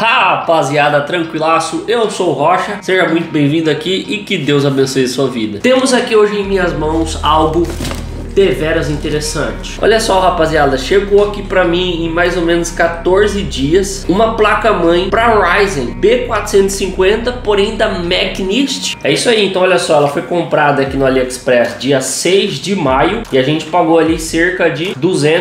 Rapaziada, tranquilaço, eu sou o Rocha, seja muito bem-vindo aqui e que Deus abençoe sua vida. Temos aqui hoje em minhas mãos algo deveras interessante. Olha só, rapaziada, chegou aqui pra mim em mais ou menos 14 dias uma placa-mãe pra Ryzen B450, porém da Macnist. É isso aí, então olha só, ela foi comprada aqui no AliExpress dia 6 de maio e a gente pagou ali cerca de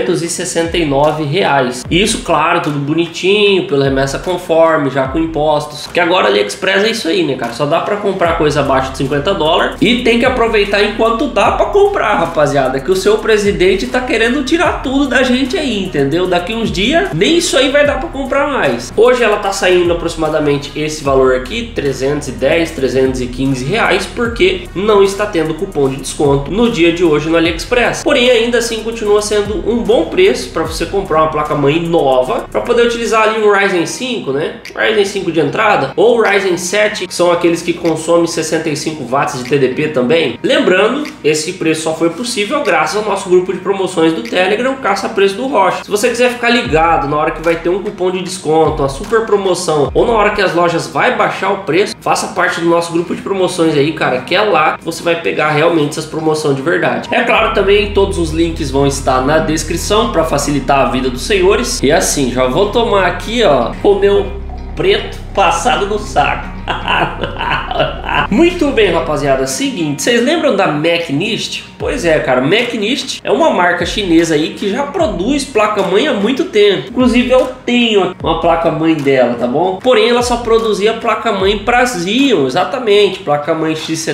R$269. Isso, claro, tudo bonitinho, pela remessa conforme, já com impostos. Que agora AliExpress é isso aí, né, cara? Só dá pra comprar coisa abaixo de 50 dólares e tem que aproveitar enquanto dá pra comprar, rapaziada, que o seu presidente tá querendo tirar tudo da gente aí, entendeu? Daqui uns dias, nem isso aí vai dar pra comprar mais. Hoje ela tá saindo aproximadamente esse valor aqui, 310, 315 reais, porque não está tendo cupom de desconto no dia de hoje no AliExpress. Porém, ainda assim, continua sendo um bom preço para você comprar uma placa-mãe nova, para poder utilizar ali um Ryzen 5, né? Ryzen 5 de entrada, ou Ryzen 7, que são aqueles que consomem 65 watts de TDP também. Lembrando, esse preço só foi possível graças ao nosso grupo de promoções do Telegram, Caça Preço do Rocha. Se você quiser ficar ligado na hora que vai ter um cupom de desconto, uma super promoção, ou na hora que as lojas vai baixar o preço, faça parte do nosso grupo de promoções aí, cara, que é lá que você vai pegar realmente essas promoções de verdade. É claro, também todos os links vão estar na descrição para facilitar a vida dos senhores. E assim, já vou tomar aqui, ó, o meu preto passado no saco. Muito bem, rapaziada, seguinte, vocês lembram da Macnist? Pois é, cara, Macnist é uma marca chinesa aí que já produz placa-mãe há muito tempo. Inclusive eu tenho uma placa-mãe dela, tá bom? Porém ela só produzia placa-mãe para Xeon, exatamente, placa-mãe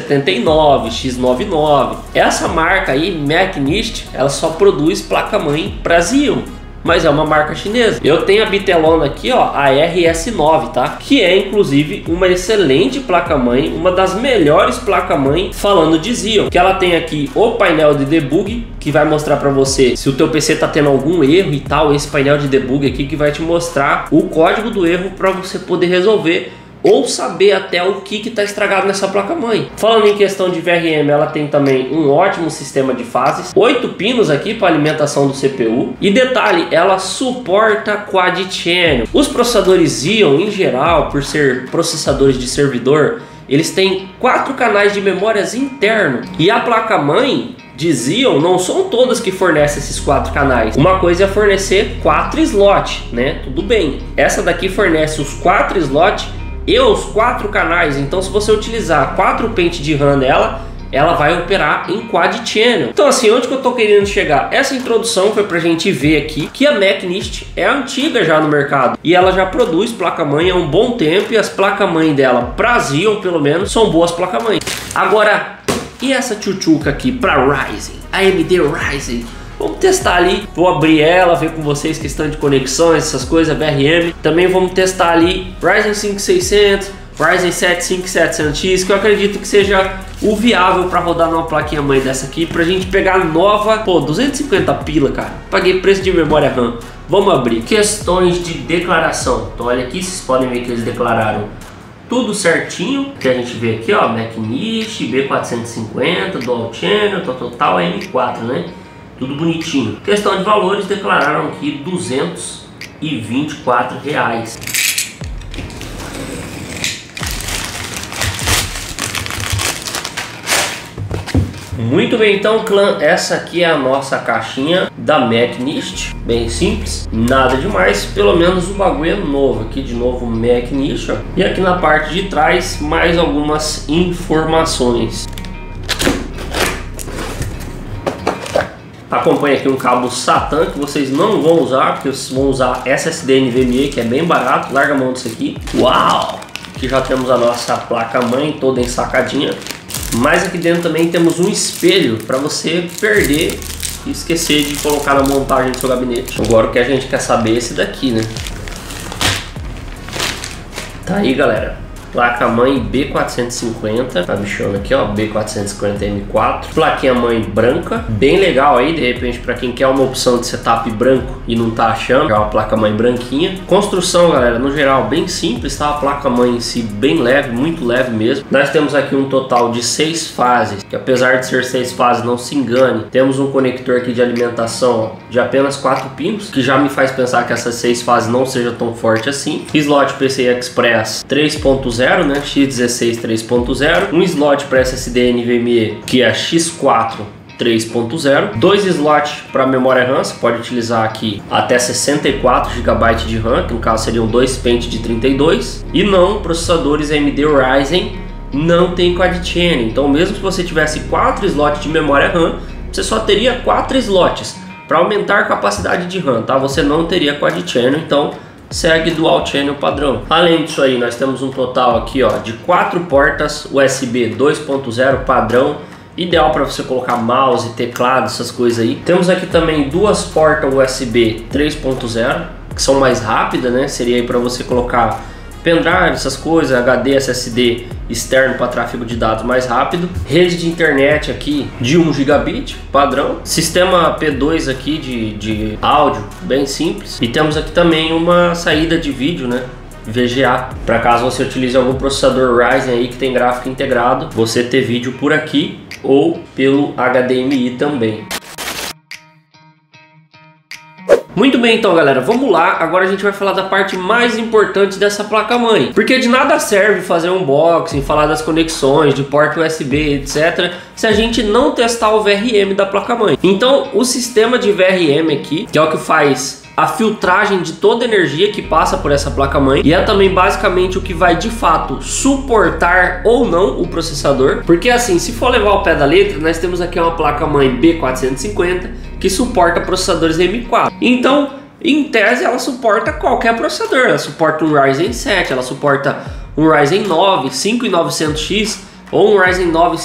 X79, X99. Essa marca aí, Macnist, ela só produz placa-mãe para Xeon, mas é uma marca chinesa. Eu tenho a bitelona aqui, ó, a RS9, tá? Que é inclusive uma excelente placa-mãe, uma das melhores placa-mãe falando de Xeon. Que ela tem aqui o painel de debug, que vai mostrar para você se o teu PC tá tendo algum erro e tal. Esse painel de debug aqui que vai te mostrar o código do erro para você poder resolver, ou saber até o que está estragado nessa placa-mãe. Falando em questão de VRM, ela tem também um ótimo sistema de fases, 8 pinos aqui para alimentação do CPU. E detalhe, ela suporta Quad Channel. Os processadores Xeon, em geral, por ser processadores de servidor, eles têm 4 canais de memórias interno. E a placa-mãe de Xeon não são todas que fornecem esses 4 canais. Uma coisa é fornecer 4 slots, né? Tudo bem. Essa daqui fornece os 4 slots e os 4 canais. Então se você utilizar 4 pentes de RAM nela, ela vai operar em Quad Channel. Então assim, onde que eu tô querendo chegar? Essa introdução foi pra gente ver aqui que a Macnist é antiga já no mercado e ela já produz placa-mãe há um bom tempo, e as placa-mãe dela pra Xeon, pelo menos, são boas placa-mãe. Agora, e essa tchutchuca aqui pra Ryzen? AMD Ryzen. Vamos testar ali, vou abrir ela, ver com vocês questão de conexões, essas coisas, VRM. Também vamos testar ali Ryzen 5600, Ryzen 7 5700X, que eu acredito que seja o viável para rodar numa plaquinha mãe dessa aqui, pra gente pegar nova. Pô, 250 pila, cara, paguei preço de memória RAM. Vamos abrir. Questões de declaração. Então olha aqui, vocês podem ver que eles declararam tudo certinho, que a gente vê aqui, ó, Macnist, B450, Dual Channel, total M4, né? Tudo bonitinho. Questão de valores, declararam aqui R$224. Muito bem, então, clã, essa aqui é a nossa caixinha da Macnist. Bem simples, nada demais, pelo menos o bagulho é novo. Aqui de novo Macnist, ó. E aqui na parte de trás mais algumas informações. Acompanha aqui um cabo SATA que vocês não vão usar, porque vocês vão usar SSD NVMe, que é bem barato. Larga a mão disso aqui. Uau! Aqui já temos a nossa placa-mãe toda ensacadinha. Mas aqui dentro também temos um espelho para você perder e esquecer de colocar na montagem do seu gabinete. Agora o que a gente quer saber é esse daqui, né? Tá aí, galera. Placa-mãe B450, tá bichando aqui, ó, B450M4. Plaquinha-mãe branca, bem legal aí, de repente, para quem quer uma opção de setup branco e não tá achando, é uma placa-mãe branquinha. Construção, galera, no geral, bem simples, tá? A placa-mãe em si bem leve, muito leve mesmo. Nós temos aqui um total de 6 fases, que apesar de ser 6 fases, não se engane, temos um conector aqui de alimentação de apenas 4 pinos, que já me faz pensar que essas 6 fases não seja tão forte assim. Slot PCI Express 3.0, né? X16 3.0. Um slot para SSD NVMe que é X4 3.0, 2 slots para memória RAM, você pode utilizar aqui até 64 GB de RAM, que no caso seriam 2 pentes de 32, e não processadores AMD Ryzen não tem quad channel, então mesmo que você tivesse 4 slots de memória RAM, você só teria 4 slots para aumentar a capacidade de RAM, tá? Você não teria quad channel, então segue dual channel padrão. Além disso aí, nós temos um total aqui, ó, de 4 portas USB 2.0 padrão, ideal para você colocar mouse, teclado, essas coisas aí. Temos aqui também 2 portas USB 3.0, que são mais rápidas, né? Seria aí para você colocar pendrive, essas coisas, HD, SSD externo para tráfego de dados mais rápido. Rede de internet aqui de 1 gigabit, padrão. Sistema P2 aqui de áudio, bem simples. E temos aqui também uma saída de vídeo, né? VGA, para caso você utilize algum processador Ryzen aí que tem gráfico integrado, você ter vídeo por aqui ou pelo HDMI também. Muito bem, então galera, vamos lá. Agora a gente vai falar da parte mais importante dessa placa-mãe, porque de nada serve fazer um unboxing, falar das conexões, de porta USB, etc, se a gente não testar o VRM da placa-mãe. Então o sistema de VRM aqui, que é o que faz a filtragem de toda a energia que passa por essa placa-mãe, e é também basicamente o que vai de fato suportar ou não o processador, porque assim, se for levar ao pé da letra, nós temos aqui uma placa-mãe B450 que suporta processadores M4, então em tese ela suporta qualquer processador, ela suporta um Ryzen 7, ela suporta um Ryzen 9 5900X ou um Ryzen 9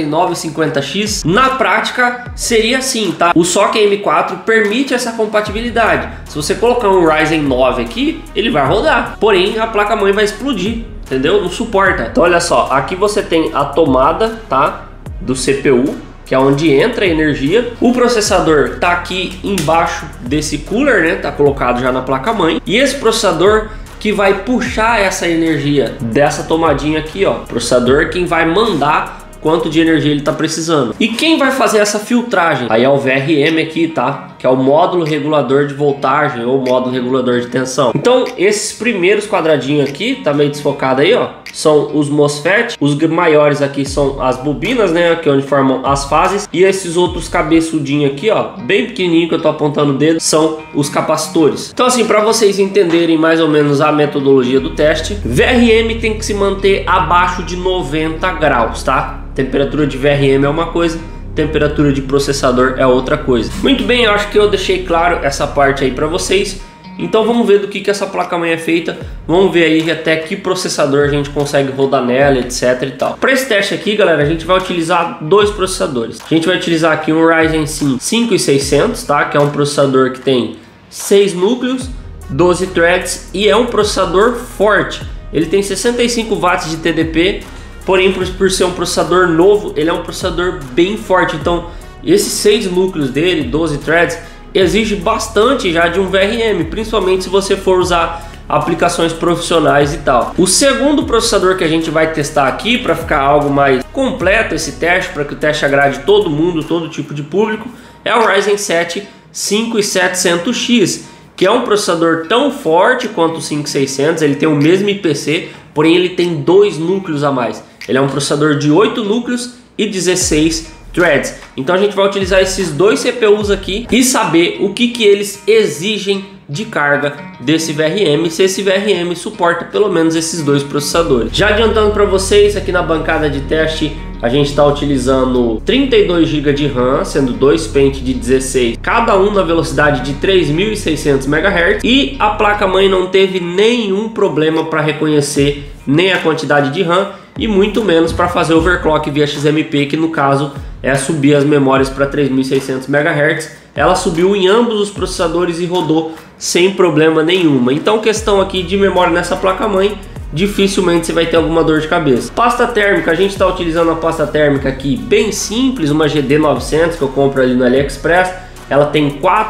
5950X. Na prática seria assim, tá? O SoC M4 permite essa compatibilidade. Se você colocar um Ryzen 9 aqui, ele vai rodar, porém a placa-mãe vai explodir, entendeu? Não suporta. Então olha só, aqui você tem a tomada, tá? Do CPU, que é onde entra a energia. O processador tá aqui embaixo desse cooler, né? Tá colocado já na placa-mãe. E esse processador que vai puxar essa energia dessa tomadinha aqui, ó, processador quem vai mandar quanto de energia ele está precisando. E quem vai fazer essa filtragem? Aí é o VRM aqui, tá? Que é o módulo regulador de voltagem ou módulo regulador de tensão. Então, esses primeiros quadradinhos aqui, tá meio desfocado aí, ó, são os MOSFET. Os maiores aqui são as bobinas, né? Aqui onde formam as fases. E esses outros cabeçudinhos aqui, ó, bem pequenininho que eu tô apontando o dedo, são os capacitores. Então, assim, para vocês entenderem mais ou menos a metodologia do teste, VRM tem que se manter abaixo de 90 graus, tá? Temperatura de VRM é uma coisa, temperatura de processador é outra coisa. Muito bem, eu acho que eu deixei claro essa parte aí para vocês. Então vamos ver do que essa placa-mãe é feita. Vamos ver aí até que processador a gente consegue rodar nela, etc e tal. Para esse teste aqui, galera, a gente vai utilizar 2 processadores. A gente vai utilizar aqui um Ryzen 5 5600, tá? Que é um processador que tem 6 núcleos, 12 threads e é um processador forte. Ele tem 65 watts de TDP. Porém, por ser um processador novo, ele é um processador bem forte. Então, esses 6 núcleos dele, 12 threads, exige bastante já de um VRM, principalmente se você for usar aplicações profissionais e tal. O segundo processador que a gente vai testar aqui, para ficar algo mais completo esse teste, para que o teste agrade todo mundo, todo tipo de público, é o Ryzen 7 5700X, que é um processador tão forte quanto o 5600, ele tem o mesmo IPC, porém ele tem 2 núcleos a mais. Ele é um processador de 8 núcleos e 16 threads. Então a gente vai utilizar esses 2 CPUs aqui e saber o que eles exigem de carga desse VRM, se esse VRM suporta pelo menos esses 2 processadores. Já adiantando para vocês, aqui na bancada de teste a gente está utilizando 32 GB de RAM, sendo 2 pentes de 16, cada um na velocidade de 3.600 MHz, e a placa-mãe não teve nenhum problema para reconhecer nem a quantidade de RAM e muito menos para fazer overclock via XMP, que no caso é subir as memórias para 3.600 MHz. Ela subiu em ambos os processadores e rodou sem problema nenhuma. Então, questão aqui de memória nessa placa-mãe, dificilmente você vai ter alguma dor de cabeça. Pasta térmica, a gente está utilizando a pasta térmica aqui bem simples, uma GD900 que eu compro ali no AliExpress. Ela tem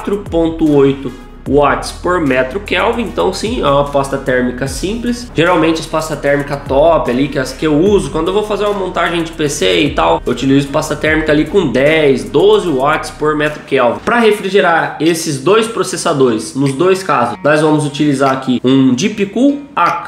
4,8 watts por metro Kelvin, então sim, é uma pasta térmica simples. Geralmente as pastas térmicas top ali, que as que eu uso quando eu vou fazer uma montagem de PC e tal, eu utilizo pasta térmica ali com 10, 12 watts por metro Kelvin. Para refrigerar esses dois processadores, nos dois casos, nós vamos utilizar aqui um Deepcool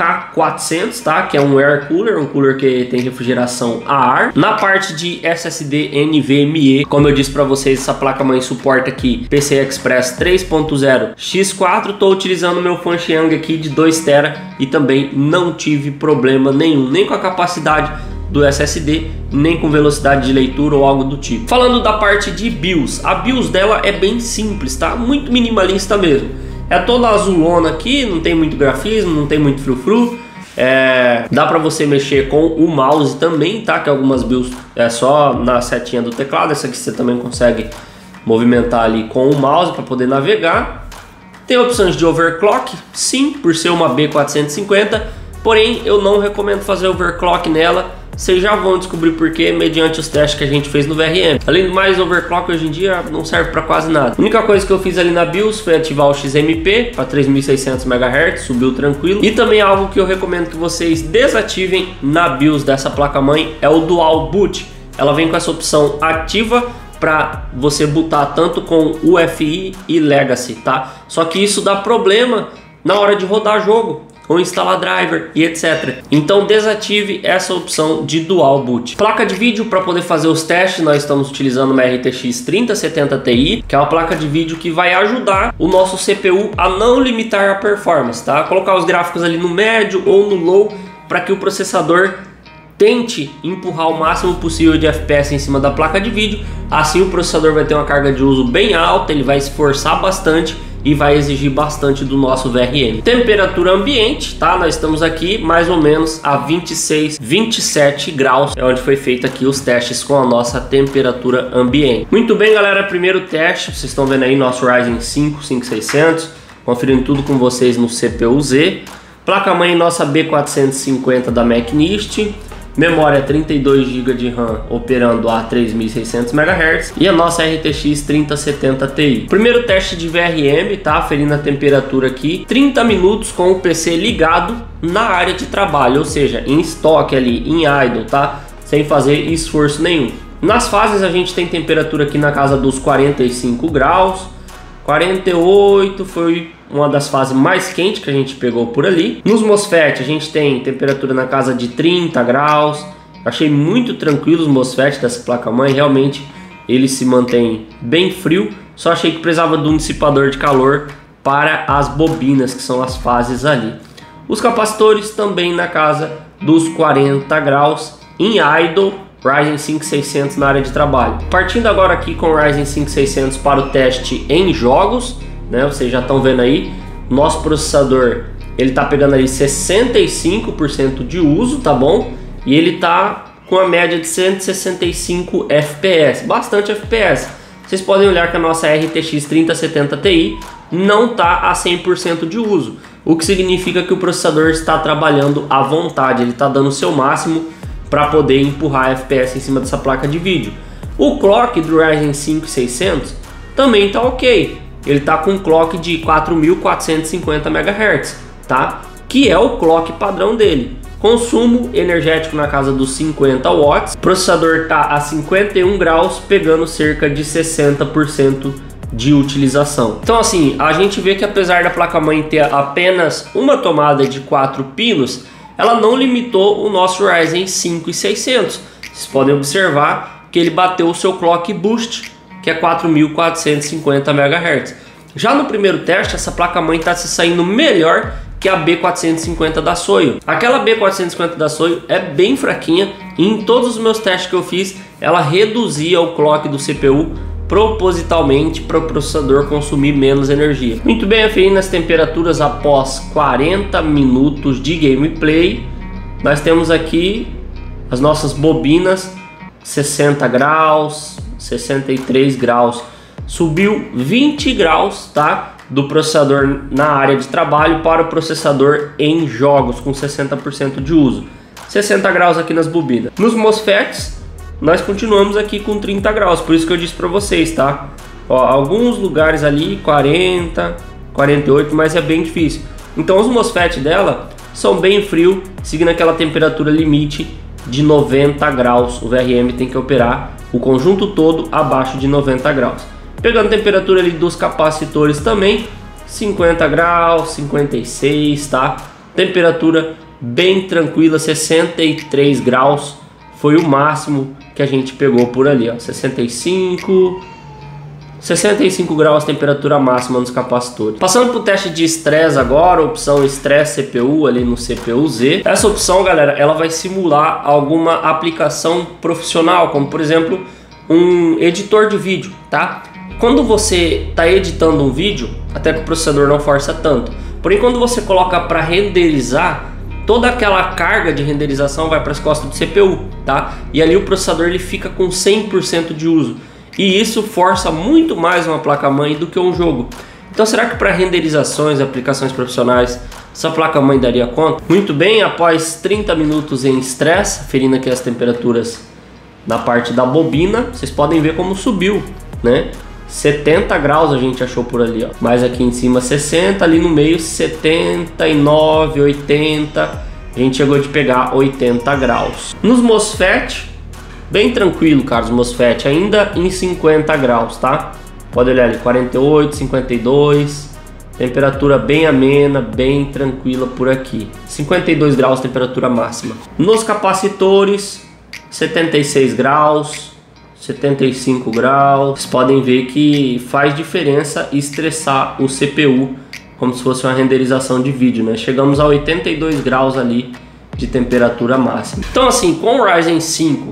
AK400, tá? Que é um air cooler, um cooler que tem refrigeração a ar. Na parte de SSD NVMe, como eu disse para vocês, essa placa-mãe suporta aqui PCI Express 3.0 X4, estou utilizando meu Fanxiang aqui de 2 TB e também não tive problema nenhum, nem com a capacidade do SSD, nem com velocidade de leitura ou algo do tipo. Falando da parte de BIOS, a BIOS dela é bem simples, tá? Muito minimalista mesmo. É toda azulona aqui, não tem muito grafismo, não tem muito frufru. Dá para você mexer com o mouse também, tá? Que algumas BIOS é só na setinha do teclado, essa aqui você também consegue movimentar ali com o mouse para poder navegar. Tem opções de overclock, sim, por ser uma B450, porém eu não recomendo fazer overclock nela. Vocês já vão descobrir porquê mediante os testes que a gente fez no VRM. Além do mais, overclock hoje em dia não serve para quase nada. A única coisa que eu fiz ali na BIOS foi ativar o XMP para 3600 MHz, subiu tranquilo. E também algo que eu recomendo que vocês desativem na BIOS dessa placa-mãe é o Dual Boot. Ela vem com essa opção ativa para você bootar tanto com UEFI e Legacy, tá? Só que isso dá problema na hora de rodar jogo ou instalar driver e etc. Então desative essa opção de Dual Boot. Placa de vídeo, para poder fazer os testes, nós estamos utilizando uma RTX 3070 Ti, que é uma placa de vídeo que vai ajudar o nosso CPU a não limitar a performance, tá? Colocar os gráficos ali no médio ou no low para que o processador tente empurrar o máximo possível de FPS em cima da placa de vídeo. Assim o processador vai ter uma carga de uso bem alta, ele vai esforçar bastante e vai exigir bastante do nosso VRM. Temperatura ambiente, tá? Nós estamos aqui mais ou menos a 26, 27 graus. É onde foi feito aqui os testes com a nossa temperatura ambiente. Muito bem, galera, primeiro teste. Vocês estão vendo aí nosso Ryzen 5 5600, conferindo tudo com vocês no CPU-Z. Placa-mãe nossa B450 da McNist. Memória 32 GB de RAM operando a 3600 MHz e a nossa RTX 3070 Ti. Primeiro teste de VRM, tá? Aferindo a temperatura aqui, 30 minutos com o PC ligado na área de trabalho, ou seja, em estoque ali, em idle, tá? Sem fazer esforço nenhum. Nas fases a gente tem temperatura aqui na casa dos 45 graus, 48 foi uma das fases mais quentes que a gente pegou por ali. Nos MOSFET a gente tem temperatura na casa de 30 graus. Achei muito tranquilo os MOSFET dessa placa-mãe, realmente ele se mantém bem frio. Só achei que precisava de um dissipador de calor para as bobinas, que são as fases ali. Os capacitores também na casa dos 40 graus em idle. Ryzen 5600 na área de trabalho. Partindo agora aqui com o Ryzen 5600 para o teste em jogos, né? Vocês já estão vendo aí, nosso processador ele tá pegando ali 65% de uso, tá bom? E ele tá com a média de 165 FPS, bastante FPS. Vocês podem olhar que a nossa RTX 3070 Ti não tá a 100% de uso, o que significa que o processador está trabalhando à vontade, ele está dando o seu máximo para poder empurrar FPS em cima dessa placa de vídeo. O clock do Ryzen 5600 também tá ok. Ele tá com um clock de 4450 MHz, tá? Que é o clock padrão dele. Consumo energético na casa dos 50 watts. O processador tá a 51 graus, pegando cerca de 60% de utilização. Então assim, a gente vê que apesar da placa-mãe ter apenas uma tomada de 4 pinos, ela não limitou o nosso Ryzen 5600. Vocês podem observar que ele bateu o seu clock boost, que é 4450 MHz. Já no primeiro teste, essa placa-mãe está se saindo melhor que a B450 da Soyo. Aquela B450 da Soyo é bem fraquinha e em todos os meus testes que eu fiz, ela reduzia o clock do CPU propositalmente para o processador consumir menos energia. Muito bem, aferindo as temperaturas após 40 minutos de gameplay, nós temos aqui as nossas bobinas 60 graus, 63 graus, subiu 20 graus, tá? do processador na área de trabalho para o processador em jogos com 60% de uso. 60 graus aqui nas bobinas. Nos MOSFETs, nós continuamos aqui com 30 graus, por isso que eu disse para vocês, tá? Ó, alguns lugares ali 40, 48, mas é bem difícil. Então os MOSFET dela são bem frio, seguindo aquela temperatura limite de 90 graus. O VRM tem que operar o conjunto todo abaixo de 90 graus. Pegando a temperatura ali dos capacitores também, 50 graus, 56, tá? Temperatura bem tranquila, 63 graus foi o máximo que a gente pegou por ali, ó. 65 graus temperatura máxima nos capacitores. Passando para o teste de estresse agora, opção estresse CPU ali no CPU-Z. Essa opção, galera, ela vai simular alguma aplicação profissional, como por exemplo um editor de vídeo, tá? Quando você está editando um vídeo, até que o processador não força tanto, porém quando você coloca para renderizar, toda aquela carga de renderização vai para as costas do CPU, tá? E ali o processador ele fica com 100% de uso. E isso força muito mais uma placa-mãe do que um jogo. Então será que para renderizações, aplicações profissionais, essa placa-mãe daria conta? Muito bem, após 30 minutos em estresse, ferindo aqui as temperaturas na parte da bobina, vocês podem ver como subiu, né? 70 graus a gente achou por ali, ó. Mais aqui em cima 60, ali no meio 79, 80. A gente chegou de pegar 80 graus. Nos MOSFET, bem tranquilo, cara, os MOSFET ainda em 50 graus, tá? Pode olhar ali, 48, 52. Temperatura bem amena, bem tranquila por aqui. 52 graus temperatura máxima. Nos capacitores, 76 graus. 75 graus. Vocês podem ver que faz diferença estressar o CPU, como se fosse uma renderização de vídeo, né? Chegamos a 82 graus ali de temperatura máxima. Então assim, com o Ryzen 5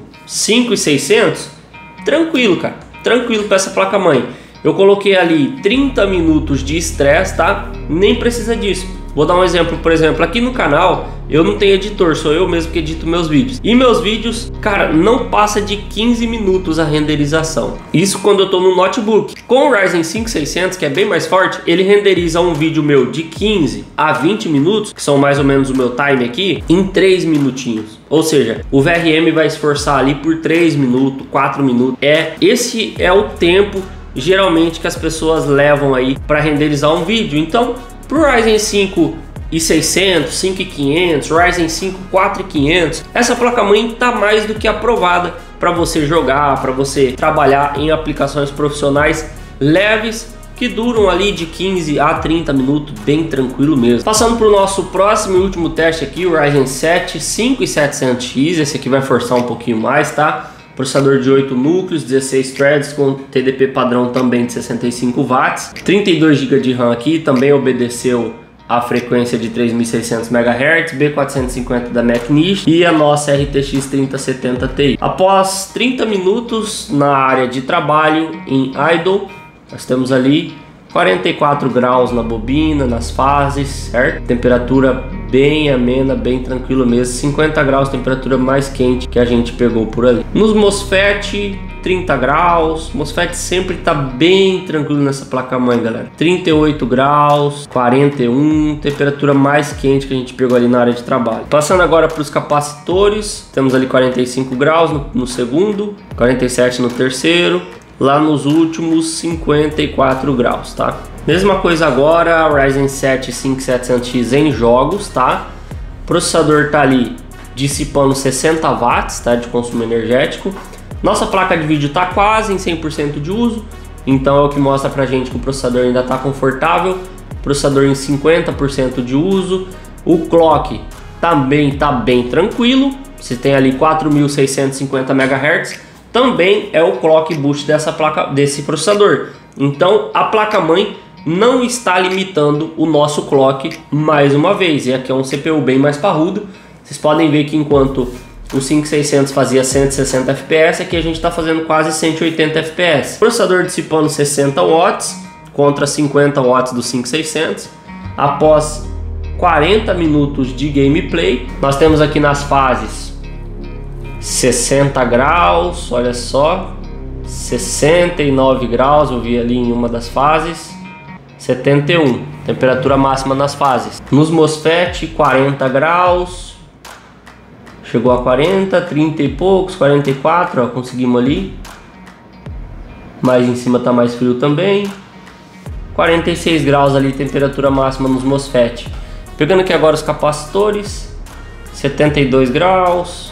5600, tranquilo, cara, tranquilo para essa placa-mãe. Eu coloquei ali 30 minutos de estresse, tá? Nem precisa disso. Vou dar um exemplo, por exemplo, aqui no canal eu não tenho editor, sou eu mesmo que edito meus vídeos. E meus vídeos, cara, não passa de 15 minutos a renderização. Isso quando eu tô no notebook. Com o Ryzen 5600, que é bem mais forte, ele renderiza um vídeo meu de 15 a 20 minutos, que são mais ou menos o meu time aqui, em 3 minutinhos. Ou seja, o VRM vai esforçar ali por 3 minutos, 4 minutos. Esse é o tempo geralmente que as pessoas levam aí para renderizar um vídeo. Então, pro Ryzen 5 i600, 5500, Ryzen 5 4500, essa placa-mãe tá mais do que aprovada para você jogar, para você trabalhar em aplicações profissionais leves que duram ali de 15 a 30 minutos, bem tranquilo mesmo. Passando para o nosso próximo e último teste aqui, o Ryzen 7 5700X, esse aqui vai forçar um pouquinho mais, tá? Processador de 8 núcleos, 16 threads com TDP padrão também de 65 watts, 32 GB de RAM aqui, também obedeceu a frequência de 3600 MHz, B450 da McNish e a nossa RTX 3070 Ti. Após 30 minutos na área de trabalho em idle, nós temos ali 44 graus na bobina, nas fases, certo? Temperatura bem amena, bem tranquilo mesmo. 50 graus, temperatura mais quente que a gente pegou por ali. Nos MOSFET, 30 graus. MOSFET sempre tá bem tranquilo nessa placa-mãe, galera. 38 graus, 41, temperatura mais quente que a gente pegou ali na área de trabalho. Passando agora para os capacitores, temos ali 45 graus no segundo, 47 no terceiro. Lá nos últimos 54 graus, tá? Mesma coisa agora, Ryzen 7 5700X em jogos, tá? O processador tá ali dissipando 60 watts, tá? De consumo energético. Nossa placa de vídeo tá quase em 100% de uso, então é o que mostra pra gente que o processador ainda tá confortável. Processador em 50% de uso. O clock também tá bem tranquilo. Você tem ali 4650 MHz. Também é o clock boost dessa placa, desse processador. Então a placa-mãe não está limitando o nosso clock mais uma vez. E aqui é um CPU bem mais parrudo. Vocês podem ver que enquanto o 5600 fazia 160 FPS, aqui a gente está fazendo quase 180 FPS. Processador dissipando 60 watts contra 50 watts do 5600. Após 40 minutos de gameplay, nós temos aqui nas fases 60 graus, olha só, 69 graus, eu vi ali em uma das fases, 71, temperatura máxima nas fases. Nos MOSFET, 40 graus, chegou a 40, 30 e poucos, 44, ó, conseguimos ali. Mais em cima tá mais frio também. 46 graus ali, temperatura máxima nos MOSFET. Pegando aqui agora os capacitores, 72 graus,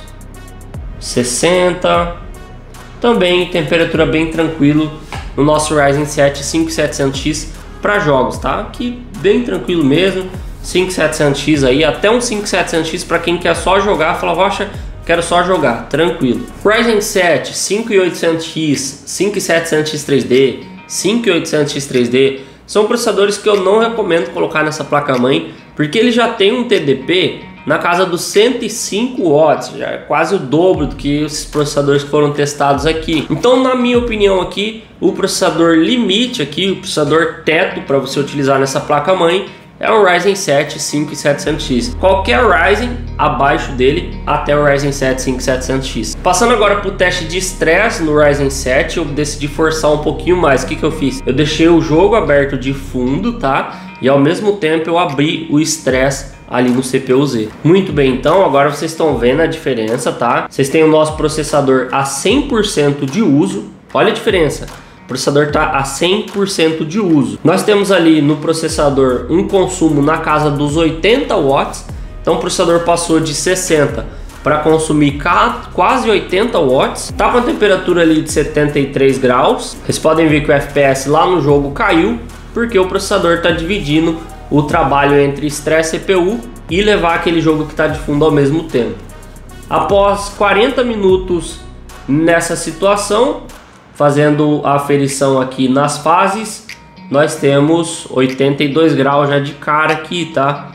60, também temperatura bem tranquilo no nosso Ryzen 7 5700X para jogos, tá? Aqui bem tranquilo mesmo, 5700X aí, até um 5700X para quem quer só jogar, fala, rocha, quero só jogar, tranquilo. Ryzen 7 5800X, 5700X 3D, 5800X 3D, são processadores que eu não recomendo colocar nessa placa-mãe, porque ele já tem um TDP na casa dos 105 watts, já é quase o dobro do que esses processadores que foram testados aqui. Então, na minha opinião aqui, o processador limite aqui, o processador teto para você utilizar nessa placa-mãe é o Ryzen 7 5700X. Qualquer Ryzen abaixo dele até o Ryzen 7 5700X. Passando agora para o teste de estresse no Ryzen 7, eu decidi forçar um pouquinho mais. O que eu fiz? Eu deixei o jogo aberto de fundo, tá? E ao mesmo tempo eu abri o estresse ali no CPU-Z. Muito bem, então agora vocês estão vendo a diferença, tá? Vocês têm o nosso processador a 100% de uso. Olha a diferença. O processador está a 100% de uso. Nós temos ali no processador um consumo na casa dos 80 watts. Então o processador passou de 60 para consumir quase 80 watts. Está com a temperatura ali de 73 graus. Vocês podem ver que o FPS lá no jogo caiu, porque o processador está dividindo o trabalho entre estresse CPU e levar aquele jogo que está de fundo ao mesmo tempo. Após 40 minutos nessa situação, fazendo a aferição aqui nas fases, nós temos 82 graus já de cara aqui, tá?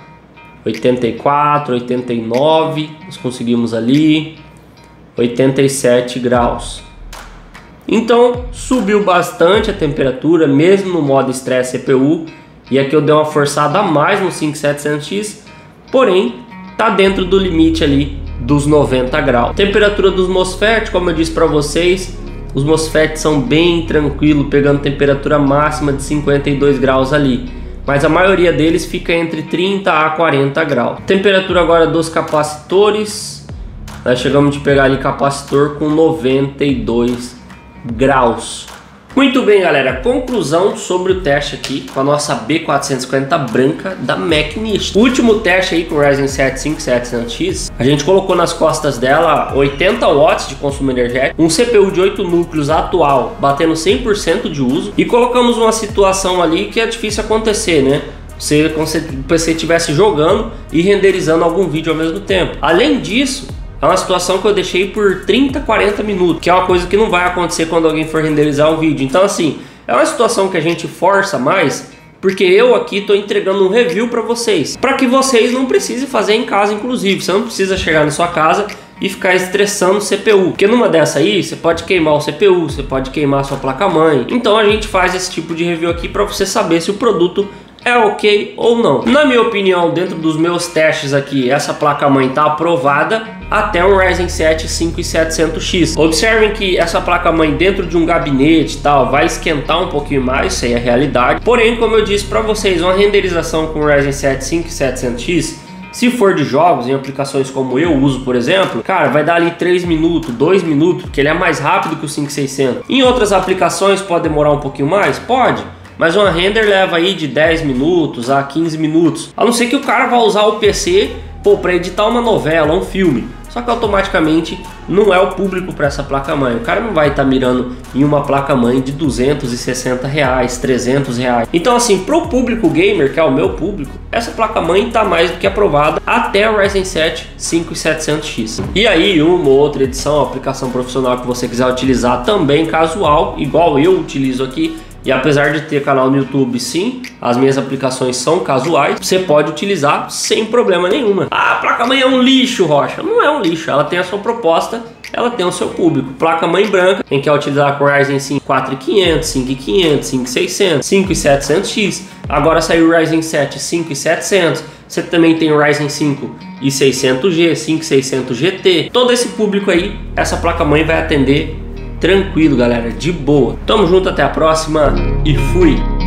84, 89, nós conseguimos ali, 87 graus. Então subiu bastante a temperatura, mesmo no modo estresse CPU. E aqui eu dei uma forçada a mais no 5700X, porém tá dentro do limite ali dos 90 graus. Temperatura dos MOSFET, como eu disse para vocês, os MOSFET são bem tranquilos, pegando temperatura máxima de 52 graus ali. Mas a maioria deles fica entre 30 a 40 graus. Temperatura agora dos capacitores, nós chegamos de pegar ali capacitor com 92 graus. Muito bem, galera, conclusão sobre o teste aqui com a nossa B450 branca da McNist. O último teste aí com o Ryzen 7 5700X, a gente colocou nas costas dela 80 watts de consumo energético, um CPU de 8 núcleos atual batendo 100% de uso, e colocamos uma situação ali que é difícil acontecer, né? Como se o PC estivesse jogando e renderizando algum vídeo ao mesmo tempo. Além disso, é uma situação que eu deixei por 30, 40 minutos, que é uma coisa que não vai acontecer quando alguém for renderizar um vídeo. Então assim, é uma situação que a gente força mais, porque eu aqui estou entregando um review para vocês, para que vocês não precisem fazer em casa, inclusive. Você não precisa chegar na sua casa e ficar estressando o CPU, porque numa dessa aí, você pode queimar o CPU, você pode queimar a sua placa-mãe. Então a gente faz esse tipo de review aqui para você saber se o produto é ok ou não. Na minha opinião, dentro dos meus testes aqui, essa placa-mãe está aprovada até um Ryzen 7 5700X. Observem que essa placa-mãe dentro de um gabinete e tal vai esquentar um pouquinho mais, isso aí é a realidade. Porém, como eu disse para vocês, uma renderização com o Ryzen 7 5700X, se for de jogos, em aplicações como eu uso, por exemplo, cara, vai dar ali 3 minutos, 2 minutos, porque ele é mais rápido que o 5600. Em outras aplicações pode demorar um pouquinho mais? Pode. Mas uma render leva aí de 10 minutos a 15 minutos. A não ser que o cara vá usar o PC para editar uma novela, um filme. Só que automaticamente não é o público para essa placa-mãe. O cara não vai estar mirando em uma placa-mãe de R$260, R$300. Então assim, para o público gamer, que é o meu público, essa placa-mãe está mais do que aprovada até o Ryzen 7 5700X. E aí, uma ou outra edição, aplicação profissional que você quiser utilizar também casual, igual eu utilizo aqui, e apesar de ter canal no YouTube, sim, as minhas aplicações são casuais, você pode utilizar sem problema nenhuma. Ah, a placa-mãe é um lixo, Rocha. Não é um lixo, ela tem a sua proposta, ela tem o seu público. Placa-mãe branca, quem quer utilizar com Ryzen 5 4500, 5500, 5600, 5700X. Agora saiu o Ryzen 7 5700. Você também tem o Ryzen 5 i600G, 5600 GT. Todo esse público aí, essa placa-mãe vai atender tranquilo, galera, de boa. Tamo junto, até a próxima e fui!